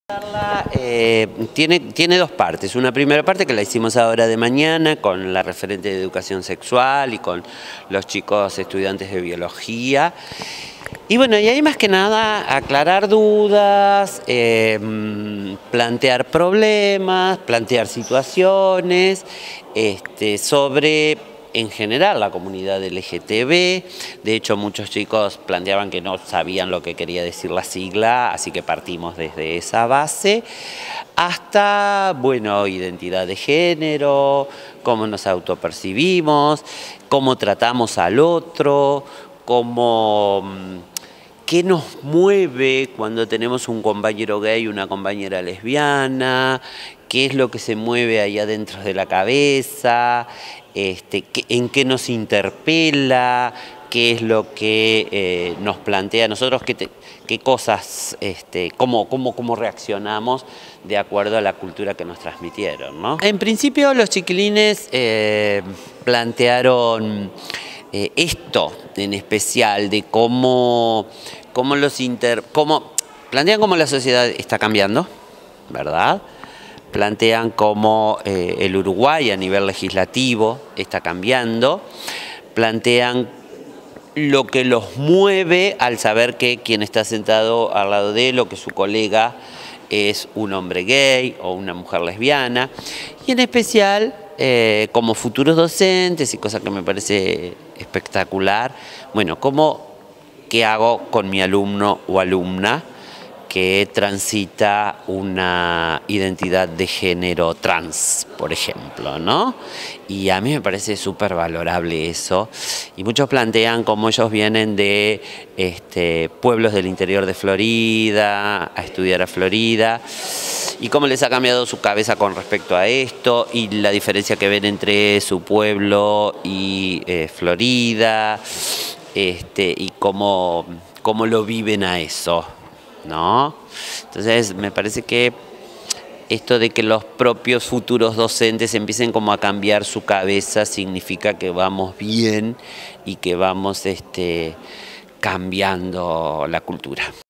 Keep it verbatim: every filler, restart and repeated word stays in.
Eh, tiene, tiene dos partes. Una primera parte que la hicimos ahora de mañana con la referente de educación sexual y con los chicos estudiantes de biología. Y bueno, y ahí más que nada aclarar dudas, eh, plantear problemas, plantear situaciones este, sobre, en general, la comunidad L G T B. De hecho, muchos chicos planteaban que no sabían lo que quería decir la sigla, así que partimos desde esa base, hasta, bueno, identidad de género, cómo nos autopercibimos, cómo tratamos al otro, cómo... ¿Qué nos mueve cuando tenemos un compañero gay, una compañera lesbiana? ¿Qué es lo que se mueve ahí adentro de la cabeza? Este, ¿En qué nos interpela? ¿Qué es lo que eh, nos plantea a nosotros? ¿Qué, te, qué cosas, este, cómo, cómo, cómo reaccionamos de acuerdo a la cultura que nos transmitieron, ¿no? En principio los chiquilines eh, plantearon eh, esto en especial, de cómo... Cómo los inter, cómo, plantean cómo la sociedad está cambiando, ¿verdad? Plantean cómo eh, el Uruguay a nivel legislativo está cambiando, plantean lo que los mueve al saber que quien está sentado al lado de él o que su colega es un hombre gay o una mujer lesbiana, y en especial eh, como futuros docentes, y cosa que me parece espectacular, bueno, cómo ¿qué hago con mi alumno o alumna que transita una identidad de género trans, por ejemplo, ¿no? Y a mí me parece súper valorable eso. Y muchos plantean cómo ellos vienen de este, pueblos del interior de Florida, a estudiar a Florida, y cómo les ha cambiado su cabeza con respecto a esto, y la diferencia que ven entre su pueblo y eh, Florida, Este, y cómo, cómo lo viven a eso, ¿no? Entonces me parece que esto de que los propios futuros docentes empiecen como a cambiar su cabeza significa que vamos bien y que vamos este, cambiando la cultura.